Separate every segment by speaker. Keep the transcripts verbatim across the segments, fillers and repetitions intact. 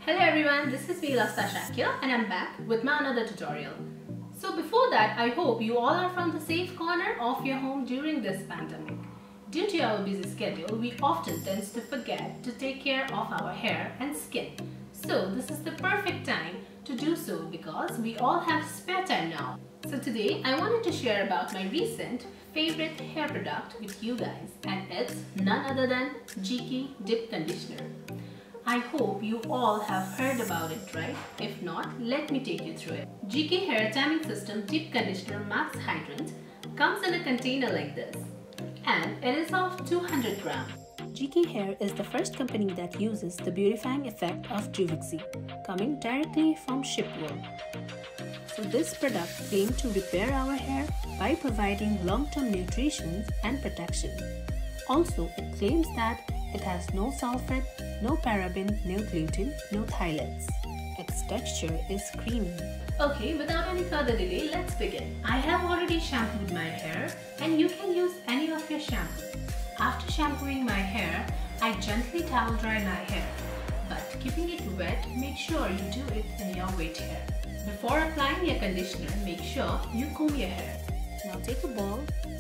Speaker 1: Hello everyone, this is Vilasta Shakya and I'm back with my another tutorial. So before that, I hope you all are from the safe corner of your home during this pandemic. Due to our busy schedule, we often tend to forget to take care of our hair and skin. So this is the perfect time to do so because we all have spare time now. So today I wanted to share about my recent favorite hair product with you guys, and it's none other than G K Dip Conditioner. I hope you all have heard about it, right? If not, let me take you through it. G K Hair Taming System Deep Conditioner Max Hydrant comes in a container like this, and it is of two hundred grams. G K Hair is the first company that uses the beautifying effect of Juvixi, coming directly from shipworld. So this product claims to repair our hair by providing long-term nutrition and protection. Also, it claims that it has no sulfate, no paraben, no gluten, no phthalates. Its texture is creamy. Okay, without any further delay, let's begin. I have already shampooed my hair and you can use any of your shampoo. After shampooing my hair, I gently towel dry my hair. But keeping it wet, make sure you do it in your wet hair. Before applying your conditioner, make sure you comb your hair. Now take a bowl,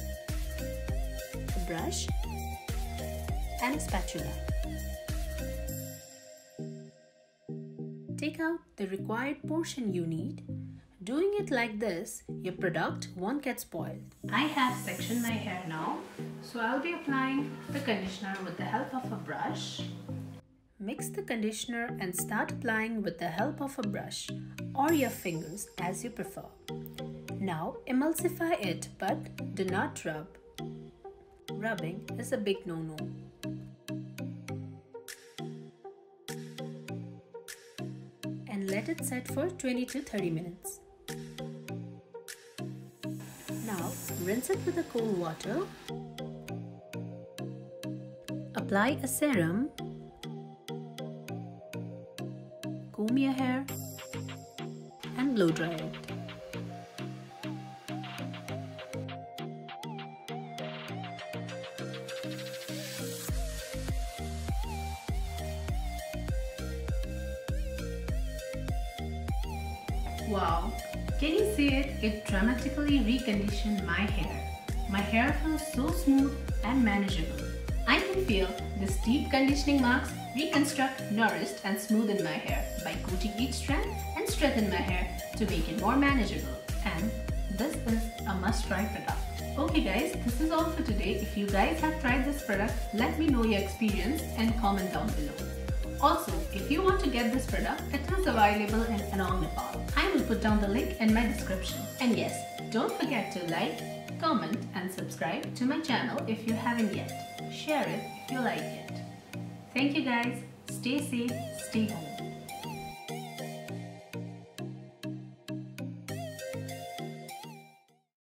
Speaker 1: a brush, and a spatula. Take out the required portion you need. Doing it like this, your product won't get spoiled. I have sectioned my hair now, so I'll be applying the conditioner with the help of a brush. Mix the conditioner and start applying with the help of a brush or your fingers as you prefer. Now emulsify it, but do not rub. Rubbing is a big no-no. And let it set for twenty to thirty minutes. Now rinse it with a cold water. Apply a serum. Comb your hair and blow dry it. Wow, can you see it? It dramatically reconditioned my hair. My hair feels so smooth and manageable. I can feel this deep conditioning marks reconstruct, nourished and smoothen my hair by coating each strand and strengthen my hair to make it more manageable. And this is a must-try product. Okay guys, this is all for today. If you guys have tried this product, let me know your experience and comment down below. Also, if you want to get this product, it is available in Anong, Nepal. I will put down the link in my description. And yes, don't forget to like, comment and subscribe to my channel if you haven't yet. Share it if you like it. Thank you guys. Stay safe, stay home.